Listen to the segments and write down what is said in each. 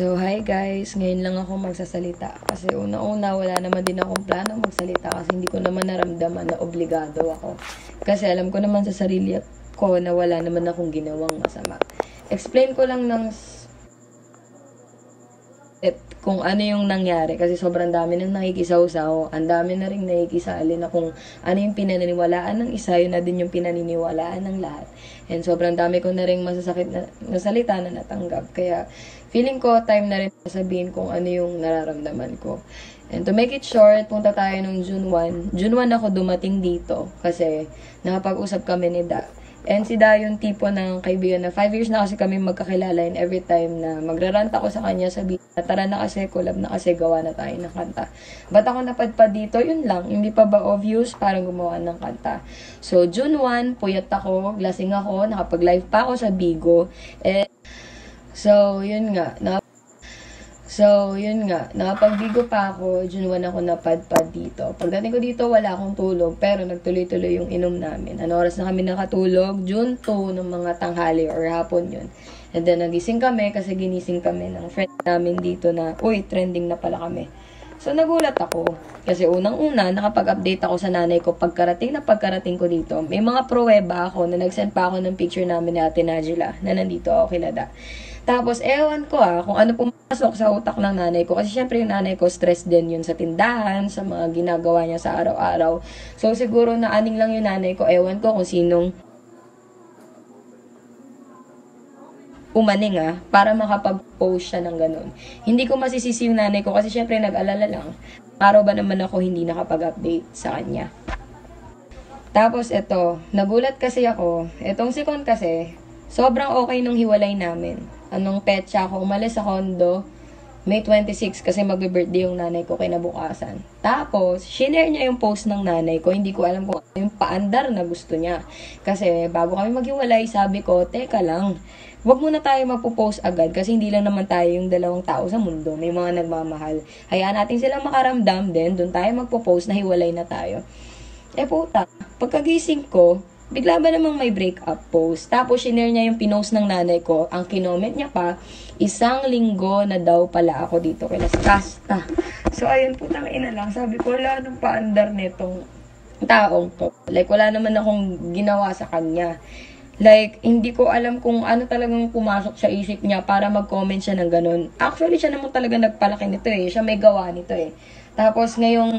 So, hi guys. Ngayon lang ako magsasalita. Kasi una-una, wala naman din akong plano magsalita kasi hindi ko naman naramdaman na obligado ako. Kasi alam ko naman sa sarili ko na wala naman akong ginawang masama. Explain ko lang ng kung ano yung nangyari kasi sobrang dami nang nakikisaw-saw, ang dami na rin nakikisali na kung ano yung pinaniniwalaan ng isa, yun na din yung pinaniniwalaan ng lahat. And sobrang dami ko na rin masasakit na salita na natanggap. Kaya feeling ko time na rin sabihin kung ano yung nararamdaman ko. And to make it short, punta tayo nung June 1. June 1 ako dumating dito kasi nakapag-usap kami ni Da. And si Da yung tipo ng kaibigan na 5 years na kasi kami magkakilala, and every time na magrarant ako sa kanya, sabi na tara na kasi, collab na kasi, gawa na tayo ng kanta. Ba't ako napadpad dito? Yun lang, hindi pa ba obvious parang gumawa ng kanta. So June 1, puyat ako, lasing ako, nakapag-live pa ako sa Bigo. So yun nga, nakapag-Bigo pa ako, June 1 ako napadpad dito. Pagdating ko dito, wala akong tulog, pero nagtuloy-tuloy yung inom namin. Ano oras na kami nakatulog? June 2 ng mga tanghali or hapon yun. And then nagising kami kasi ginising kami ng friend namin dito na, uy, trending na pala kami. So nagulat ako kasi unang-una nakapag-update ako sa nanay ko pagkarating ko dito. May mga pruweba ako na nag-send pa ako ng picture namin ni Ate Najila na nandito ako kilada. Tapos, ewan ko kung ano pumasok sa utak ng nanay ko. Kasi syempre yung nanay ko, stress din yun sa tindahan, sa mga ginagawa niya sa araw-araw. So, siguro naaning lang yung nanay ko. Ewan ko kung sinong umaning para makapag-post siya ng ganun. Hindi ko masisisi yung nanay ko kasi syempre nag-alala lang. Araw ba naman ako hindi nakapag-update sa kanya. Tapos, nagulat kasi ako. Etong si Con kasi, sobrang okay nung hiwalay namin. Anong petsa ako, umalis sa condo, May 26 kasi magbe-birthday yung nanay ko kinabukasan. Tapos, shinare niya yung post ng nanay ko. Hindi ko alam kung ano yung paandar na gusto niya. Kasi bago kami maghiwalay, sabi ko, teka lang, wag muna tayo magpo-post agad kasi hindi lang naman tayo yung dalawang tao sa mundo. May mga nagmamahal. Hayaan natin silang makaramdam din, doon tayo magpo-post na hiwalay na tayo. Puta, pagkagising ko, bigla ba namang may breakup post? Tapos, shinare niya yung pinost ng nanay ko. Ang kinoment niya pa, 1 linggo na daw pala ako dito kay Las Casta. So, ayun, putang ina lang. Sabi ko, wala nang paandar nitong taong to. Like, wala naman akong ginawa sa kanya. Like, hindi ko alam kung ano talagang pumasok sa isip niya para mag-comment siya ng ganun. Actually, siya naman talaga nagpalaki nito Siya may gawa nito Tapos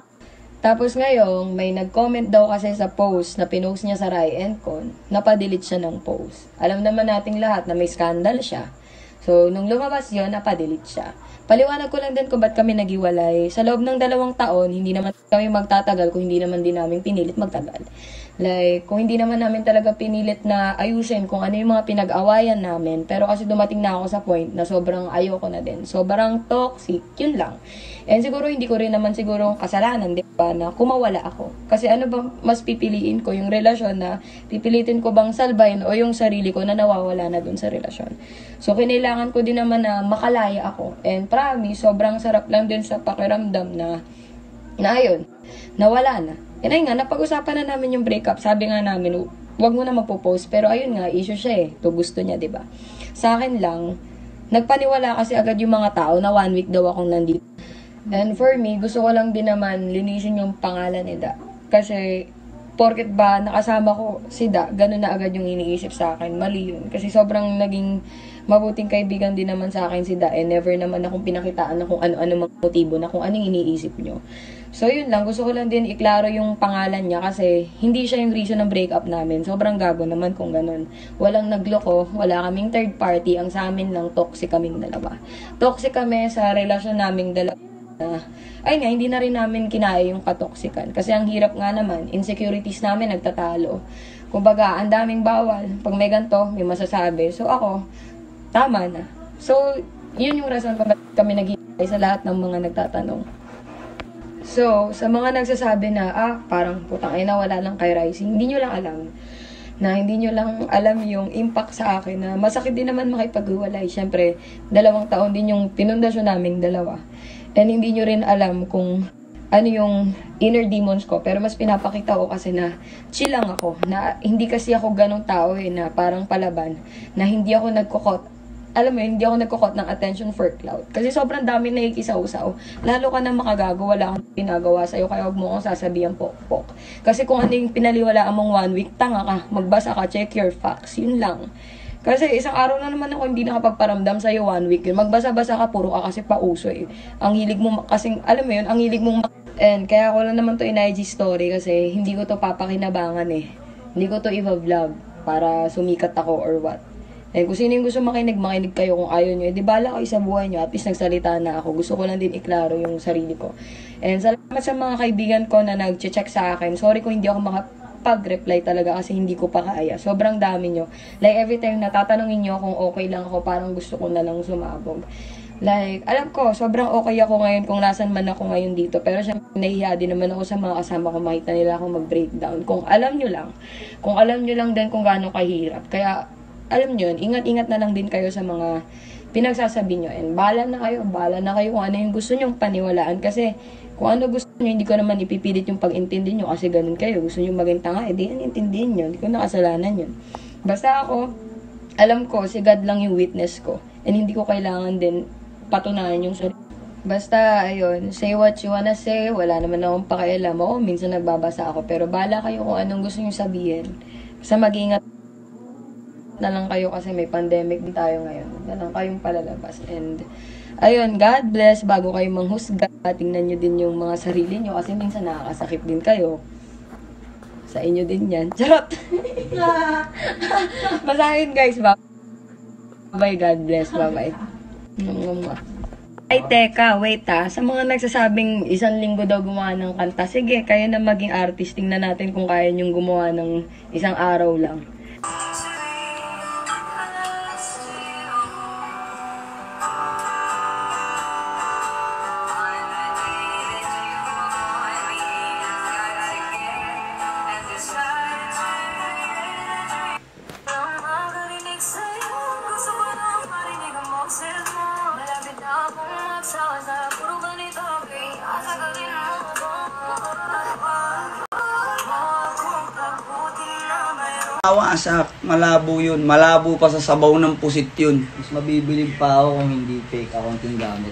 ngayong, may nag-comment daw kasi sa post na pinost niya sa Rai and Con, napadelete siya ng post. Alam naman nating lahat na may scandal siya. So, nung lumabas yun, napadelete siya. Paliwanag ko lang din kung ba't kami naghiwalay. Sa loob ng 2 taon, hindi naman kami magtatagal kung hindi naman din namin pinilit magtagal. Like, kung hindi naman namin talaga pinilit na ayusin kung ano yung mga pinag-awayan namin. Pero kasi dumating na ako sa point na sobrang ayoko na din. Sobrang toxic, yun lang. And siguro hindi ko rin naman siguro kasalanan, di ba, na kumawala ako. Kasi ano ba mas pipiliin ko, yung relasyon na pipilitin ko bang salbahin o yung sarili ko na nawawala na dun sa relasyon. So, kinailangan ko din naman na makalaya ako. And promise, sobrang sarap lang din sa pakiramdam na ayun, nawala na. And ayun nga, napag-usapan na namin yung breakup. Sabi nga namin, wag mo na magpo-post. Pero ayun nga, issue siya To gusto niya, diba? Sa akin lang, nagpaniwala kasi agad yung mga tao na 1 week daw akong nandito. And for me, gusto ko lang din naman linisin yung pangalan ni Da. Kasi, porket ba nakasama ko si Da, ganun na agad yung iniisip sa akin. Mali yun. Kasi sobrang naging mabuting kaibigan din naman sa akin si Da. And never naman akong pinakitaan na kung ano-ano mga motibo na kung anong iniisip nyo. So, yun lang. Gusto ko lang din iklaro yung pangalan niya kasi hindi siya yung reason ng breakup namin. Sobrang gago naman kung ganun. Walang nagloko, wala kaming third party. Ang sa amin lang, toxic kaming dalawa. Toxic kami sa relasyon naming dalawa. Ay nga, hindi na rin namin kinaya yung katoksikan. Kasi ang hirap nga naman, insecurities namin nagtatalo. Kumbaga, ang daming bawal. Pag may ganito, may masasabi. So, ako, tama na. So, yun yung rason kung bakit kami nag-iwalay sa lahat ng mga nagtatanong. So, sa mga nagsasabi na, parang putang ina, wala lang kay Rising, hindi nyo lang alam yung impact sa akin na masakit din naman makipag-iwalay. Siyempre, 2 taon din yung pinundasyon naming dalawa. And hindi nyo rin alam kung ano yung inner demons ko. Pero mas pinapakita ko kasi na chill lang ako. Na hindi kasi ako ganong tao na parang palaban. Na hindi ako alam mo yun, hindi ako nagkukot ng attention for clout. Kasi sobrang dami nakikisaw-saw. Lalo ka na makagago, wala kang ginagawa sa'yo, kaya huwag mo akong sasabihan pok-pok. Kasi kung ano yung pinaliwalaan mong 1 week, tanga ka, magbasa ka, check your facts, yun lang. Kasi isang araw na naman ako hindi nakapagparamdam sa'yo 1 week yun. Magbasa-basa ka, puro ka kasi pauso eh. Ang hilig mo, kasing, alam mo yun, ang hilig mong and kaya ko lang naman to in IG story kasi hindi ko to papakinabangan eh. Hindi ko to i-vlog para sumikat ako or what. Eh, kung sino yung gusto makinig kayo. Kung ayaw nyo, di bala kayo sa buhay nyo. At least nagsalita na ako. Gusto ko lang din iklaro yung sarili ko. And salamat sa mga kaibigan ko na nag-check sa akin. Sorry kung hindi ako makapag-reply talaga kasi hindi ko pa kaya. Sobrang dami nyo. Like, every time natatanungin nyo kung okay lang ako, parang gusto ko na lang sumabog. Like, alam ko, sobrang okay ako ngayon kung nasan man ako ngayon dito. Pero syempre, nahihiya din naman ako sa mga kasama ko. Makita nila ako mag-breakdown. Kung alam nyo lang din kung gaano kahirap. Kaya, alam nyo yun, ingat-ingat na lang din kayo sa mga pinagsasabi nyo. And bahala na kayo kung ano yung gusto nyong paniwalaan. Kasi kung ano gusto nyo, hindi ko naman ipipilit yung pag-intindi nyo kasi ganun kayo. Gusto nyo maging tanga, di yan intindihin nyo. Hindi ko nakasalanan yun. Basta ako, alam ko, si God lang yung witness ko. And hindi ko kailangan din patunayan yung sarili. Basta, ayun, say what you wanna say. Wala naman akong pakialam. Oo, minsan nagbabasa ako. Pero bahala kayo kung anong gusto nyo sabihin. Basta mag-ingat na lang kayo kasi may pandemic din tayo ngayon. Na lang kayong palalabas. And, ayun, God bless. Bago kayo manghusga, tingnan nyo din yung mga sarili nyo kasi minsan nakakasakit din kayo. Sa inyo din yan. Charot! Basahin guys. Bye-bye. God bless. Bye-bye. Ay, teka, wait sa mga nagsasabing 1 linggo daw gumawa ng kanta, sige, kayo na maging artist. Tingnan natin kung kaya nyong gumawa ng 1 araw lang. Wasak, malabo yun. Malabo pa sa sabaw ng pusit yun. Mas mabibilib pa ako kung hindi fake accounting gamit.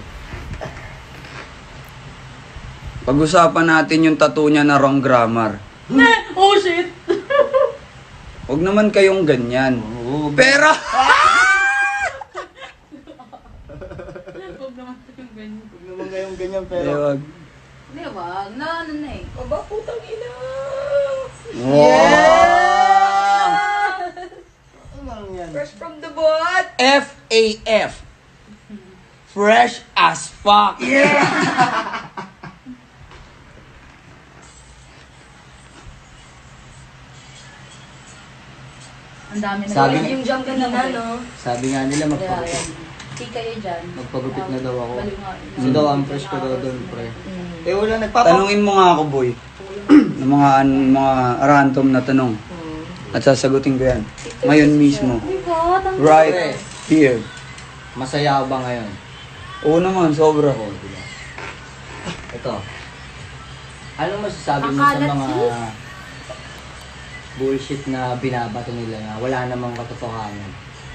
Pag-usapan natin yung tattoo niya na wrong grammar. Oh shit! Huwag naman kayong ganyan. Pera! Huwag naman kayong ganyan. Huwag naman kayong ganyan pero... Wag. Hindi, wag. Na eh. Aba, putang ina! Wow! Fresh From the bot! FAF. Fresh as fuck. Yeah! Ang dami na. Sabi, Yung jump kanina, no? sabi nga nila Hindi kayo dyan. magpagupit na daw ako. Baliw nga. Kasi daw ang fresh ko daw doon, pre. Eh wala nagpapa... Tanungin mo nga ako, boy. Ng mga random na tanong. At sasagutin ko yan. Ngayon mismo. Right here. Masaya ka ba ngayon? Oo naman, sobra. Oo, diba? Ito. Ano masasabi mo sa mga bullshit na binabato nila na wala namang katotohanan?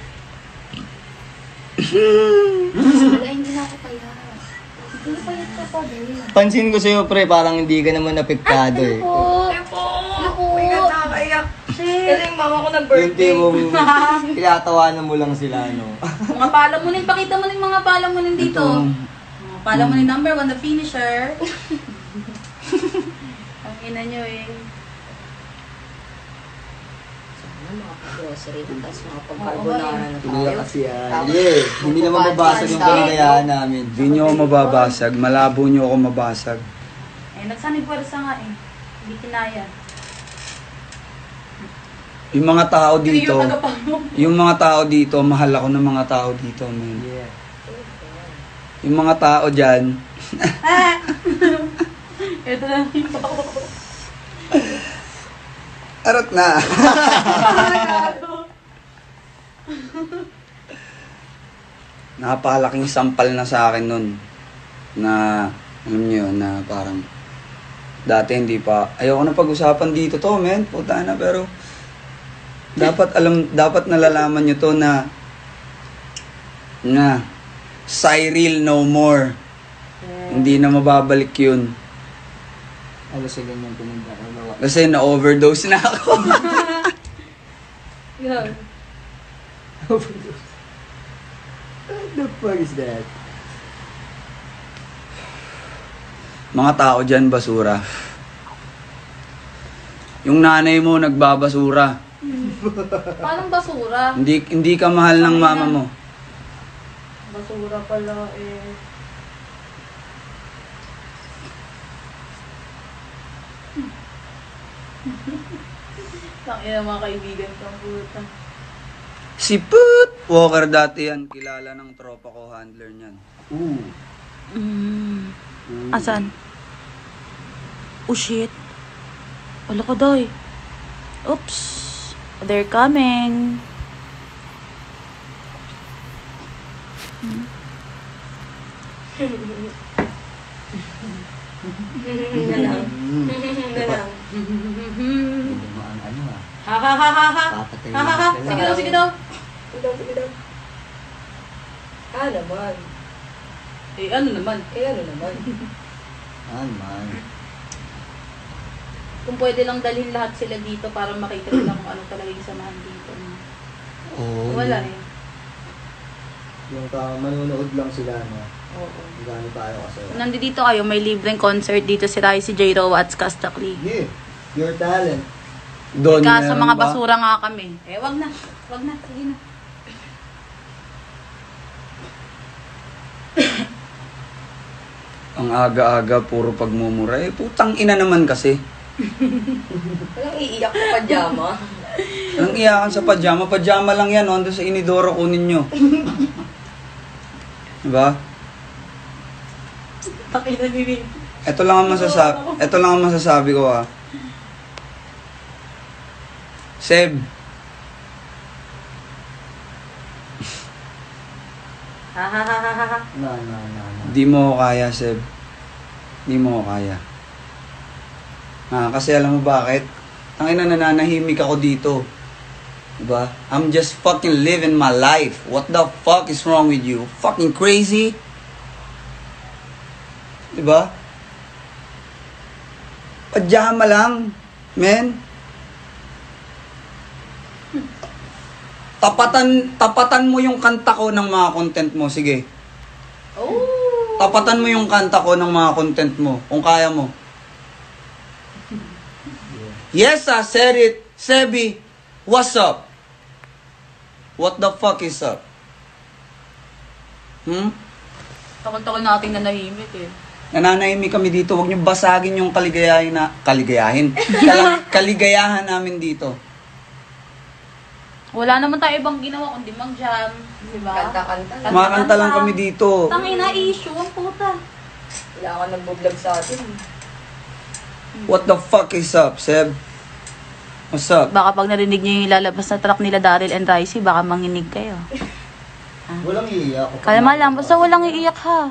Wala, hindi na ako kaya. Hindi na payat ka pa din. Pansin ko sa'yo, pre, parang hindi ka naman napiktado eh. Ako! Oh my God, nakakaiyak. Kasi yung mama ko Yung nag-birthday. timong tinatawanan mo lang sila, no? Mga pala mo rin, pakita mo rin mga pala mo rin dito. Mga pala mo rin number 1, the finisher. Ang ina nyo eh. Grocery, tapos mga pag-carbonara na Hindi tayo. kasi hindi naman mabasag yung kaligayahan namin. Hindi nyo ako mababasag. Malabo nyo ako mabasag. Eh, nagsanay pwersa nga eh. Hindi kinaya. Yung mga tao dito, Yung tagapamo. yung mga tao dito, mahal ako ng mga tao dito, man. Yeah. Yung mga tao dyan, Ito na lang yung arot na. Napakalaking sampal na sa akin nun. Na, alam nyo yun, na parang, dati hindi pa, ayoko na pag-usapan dito to, men. Puta na, pero, dapat nalalaman nyo to na, Na. Cyril no more. Hindi na mababalik yun. Ano sa ganyan pinagdarawa? Kasi na-overdose na ako. Yan. What the fuck is that? Mga tao dyan, basura. Yung nanay mo nagbabasura. Paano basura? Hindi ka mahal ng mama mo. Basura pala eh. Tangina mga kaibigan ko, puta. Si Put Walker dati yan. Kilala ng tropa ko, handler niyan. Ooh. Asan? Oh shit. Wala ko doy. Oops. They're coming. Na lang. Na lang. Dumaan ano ah. Ha ha ha ha ha. Papatayin Ha ha ha. ka Sige lang. daw, sige daw. Sige daw. Naman. Ano naman? Ano naman? Ah, man. Kung pwede lang dalhin lahat sila dito para makita nila kung ano talaga yung samahan dito. Oo. Wala eh. Yung manunood lang sila, no? Oo. Gano'n tayo kasi. Nandito kayo, may libreng concert dito si Raisi J. Roa at Kastakli. Yeah. Your talent. Doon Kaso meron mga ba? basura nga kami. Eh, wag na. Wag na. Sige na. Ang aga-aga, puro pagmumura. Eh, putang ina naman kasi. Walang iiyak na pajama. Anong iyakan sa pajama? Pajama lang yan, no? Andun sa inidoro, kunin nyo. Diba? Takina ni Ito lang ang masasabi ko, ah. Seb, Ha ha ha ha ha. No. di mo ko kaya, Seb. Di mo ko kaya. Kasi alam mo bakit? Ang ina, nananahimik ako dito. Diba? I'm just fucking living my life. What the fuck is wrong with you? Fucking crazy? Diba? Pajama lang, men. Tapatan mo yung kanta ko ng mga content mo. Sige. Oh. Tapatan mo yung kanta ko ng mga content mo. Kung kaya mo. Yes, I said it. Sebi, what's up? What the fuck is up? Takot-takot nating nanahimik eh. Nananahimik kami dito. Huwag niyo basagin yung kaligayahan namin dito. Wala naman tayo ibang ginawa kundi mag-jam. Diba? Kanta-kanta. Kumakanta lang kami dito. Tangina issue, ang puta. Wala ka nagbo-vlog sa atin. What the fuck is up, Seb? What's up? Baka pag narinig niyo yung lalabas na truck nila Daryl and Ricey, baka manginig kayo. Walang iiyak. Kaya lang, basta walang iiyak ha.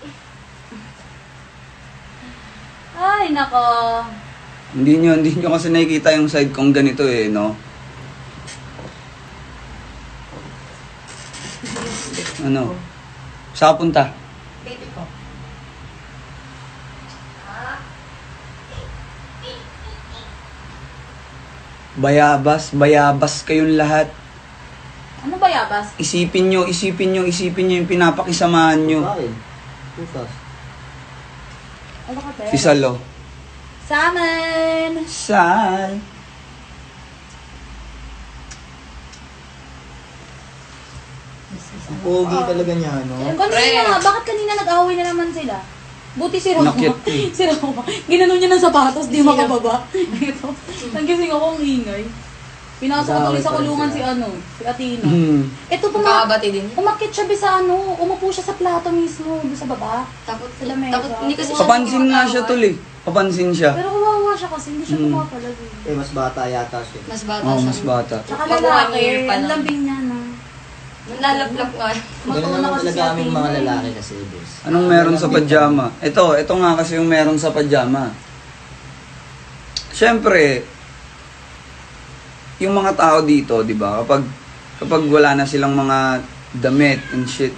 Ay, nako. Hindi nyo kasi nakikita yung side kong ganito eh, no? Ano? Saan punta? Baby ko. Bayabas kayong lahat. Ano ba yabas? Isipin nyo yung pinapakisamahan nyo. Bakit? Putas. Ano ka, te? Si Salo. Salmon! Sal. Ang pogi talaga niya, no? Kanina nga, bakit kanina nag-away na naman sila? Buti si Roma. Nakit eh. Si Roma. Ginano niya ng sapatos, di makababa. Ito. Nagising ako ang ingay. Pinasok ko tuloy sa kulungan si Athena. Ito Magkakabati din. umakit siya sa umupo siya sa plato mismo, doon sa baba. Takot Sila medyo. hindi kasi Papansin nga siya tuloy. Papansin siya. Pero kawawa siya kasi, hindi siya pumapalag. Eh, mas bata yata siya. Mas bata Oh, siya. mas bata. Tsaka Mag 1 lalaki, year pa ang lang. lambing niya na. Nalalaplap nga. Ganun Matuwa naman kasi si talaga aming mga Athena. lalaki kasi, boss. Anong meron sa pajama? Ito nga kasi yung meron sa pajama. Siyempre, yung mga tao dito, di ba? Kapag wala na silang mga damit and shit.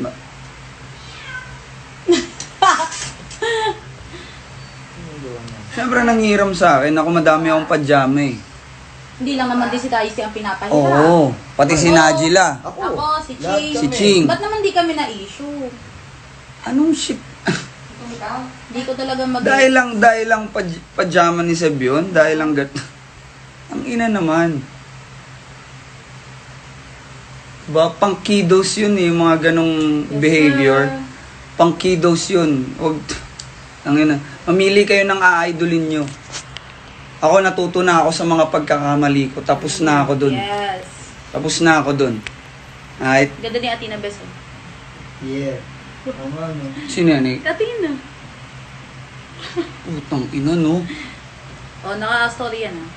Siyempre nanghiram sa akin. Ako madami akong pajama eh. Hindi lang naman din si Taisi ang pinapahiram. Oo, pati si Najila. Ako, si Ching. Si Ching. Ba't naman di kami na-issue? Anong shit? Hindi ko talaga Dahil lang pajama ni Seb yun. Dahil lang ang ina naman. Diba, pang kiddos yun eh, yung mga ganong behavior. Pang kiddos yun. Huwag, ang ina. Mamili kayo ng a-idolin nyo. Ako natuto na ako sa mga pagkakamali ko. Tapos na ako dun. Yes. Tapos na ako dun. Alright? Ganda ni Atina Bes. Yeah. Tama, no? Sino yan eh? Atina. Putang ina no. Oh, naka-story yan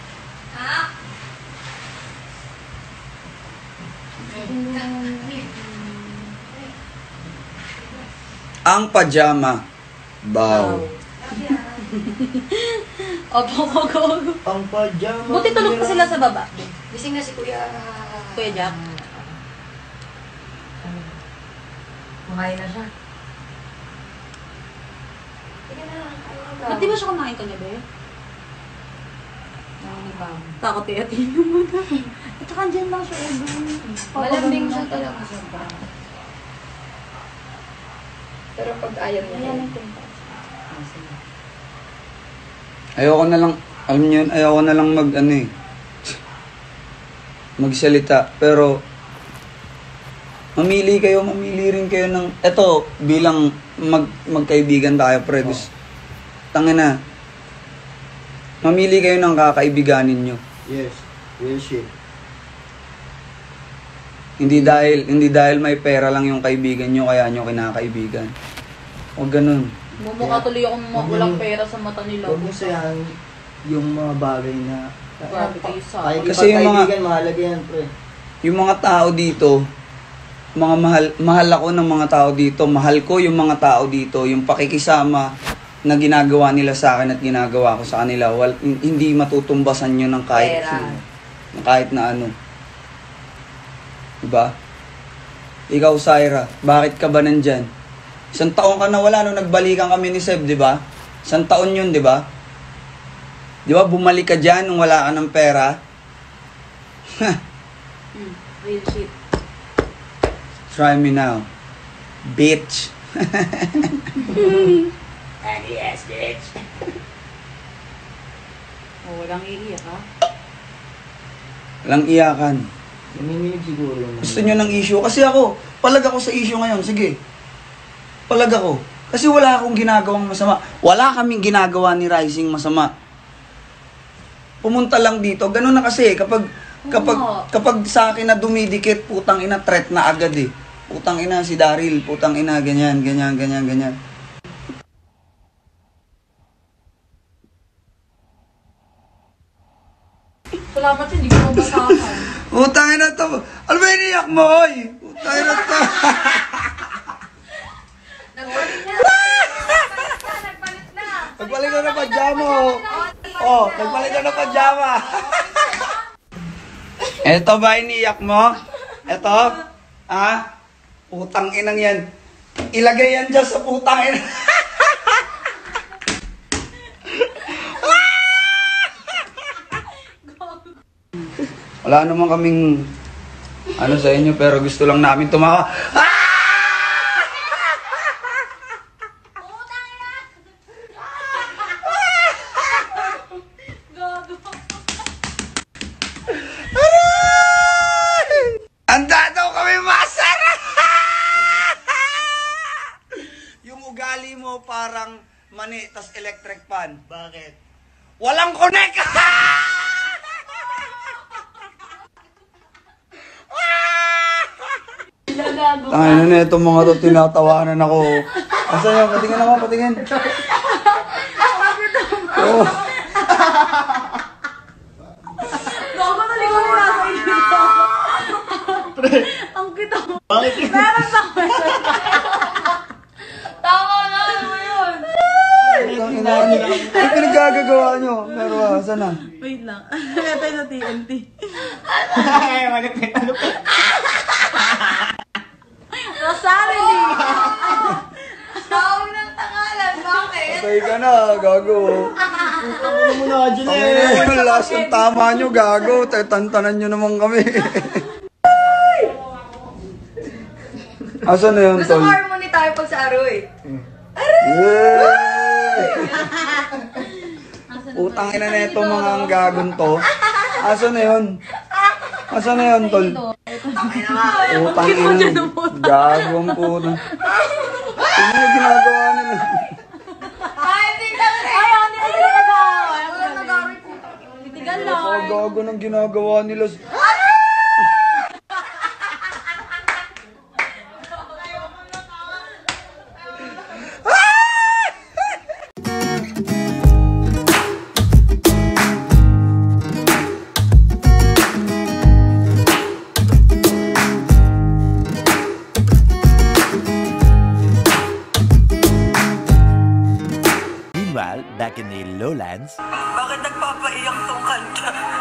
Ang pajama. Bow. Opo, go. Ang pajama. Buti tulog pa sila sa baba. Gising na si Kuya. Kuya Jack. Makain na siya. Ba't di ba siya kumain kagabi? Nanginibang. Takot kay Atina mo na. At saka dyan lang siya. Malambing siya talaga sobra. Pero pag ayaw niya. Ayan ang kwenta. Ayoko na lang, alam niyo yun, ayoko na lang magsalita. Pero, mamili rin kayo ng, eto, bilang magkaibigan tayo, Predus. Tangina, mamili kayo ng kakaibiganin nyo. Yes. Real shit. Hindi dahil may pera lang yung kaibigan nyo, kaya nyo kinakaibigan. Huwag ganun. Mumukha tuloy akong walang pera sa mata nila. Huwag mo sayahan yung mga bagay na... Grabe kayo sa Kahit Kasi yung mga- ipagkaibigan, mahalaga yan, pre. Yung mga tao dito, mga mahal ako ng mga tao dito, mahal ko yung mga tao dito, yung pakikisama na ginagawa nila sa akin at ginagawa ko sa kanila, hindi matutumbasan yun ng kahit Pera. ng kahit na ano. Diba? Ikaw, Syra, bakit ka ba nandyan? 1 taon ka na wala nung nagbalikan kami ni Seb, di ba? 1 taon yun, di ba? Di ba, bumalik ka dyan nung wala ka ng pera? Real shit. Try me now. Bitch. Yes, bitch. Oh, walang iiyak ha? Walang iyakan. Namiminig siguro. Gusto nyo ng issue? Kasi ako, palag ako sa issue ngayon. Sige. Palag ako. Kasi wala akong ginagawang masama. Wala kaming ginagawa ni Rising masama. Pumunta lang dito. Ganun na kasi. Kapag sa akin na dumidikit, putang ina, threat na agad eh. Putang ina si Daryl. Putang ina, ganyan. Salamat siya, hindi ko mabasahan. Putang ina to. Alam mo, iniyak mo, oy. Putang ina to. Nagbalik na ng pajama, oh. Oh, nagbalik na ng pajama. Eto ba iniyak mo? Eto? Ha? Putang inang yan. Ilagay yan dyan sa putang ina. Wala naman kaming ano sa inyo, pero gusto lang namin tumawa. Handa daw kami masarap! Yung ugali mo parang mani tas electric fan. Bakit? Walang connect! Ano na itong mga to, tinatawanan ako. Asan yun? Patingin naman, patingin. Oh. Gago na ligaw na nasa inyo. Ang kita mo. Bakit? Meron sa akin. Tama na, ano mo yun? Ano pinagkagagawa nyo? Pero asan na? Wait lang. Ito yung sa TNT. Rosarity! Tawag ng tangalan, bakit? Patay ka na, gago. Ano mo na, Ang ina yung last yung tama nyo, gago. Tantanan nyo naman kami. Asan na yun, Gusto tol? ko harmony tayo pag sa Aroy. Yay! Utang ina na ito mga ang gagon to. Asan na yun? Asan na yun, tol? Utang ina. Gagong puta. Ano yung ginagawa nila? Ay, hindi ka rin! Ay, hindi na sila nag-aaway. Wala nag-Aroy po. Titigan Ang lang. gago ng ginagawa nila. Meanwhile, back in the lowlands, Bakit nagpapaiyak tong kanta?